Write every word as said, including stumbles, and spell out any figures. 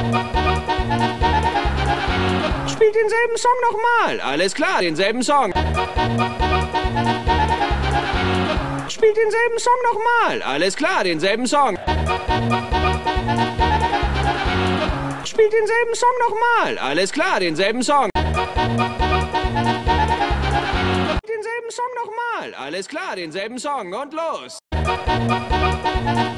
Spielt denselben Song nochmal. Alles klar, denselben Song. Spielt denselben Song nochmal. Alles klar, denselben Song. Spielt denselben Song nochmal. Alles klar, denselben Song. Denselben Song nochmal. Alles klar, denselben Song. Und los.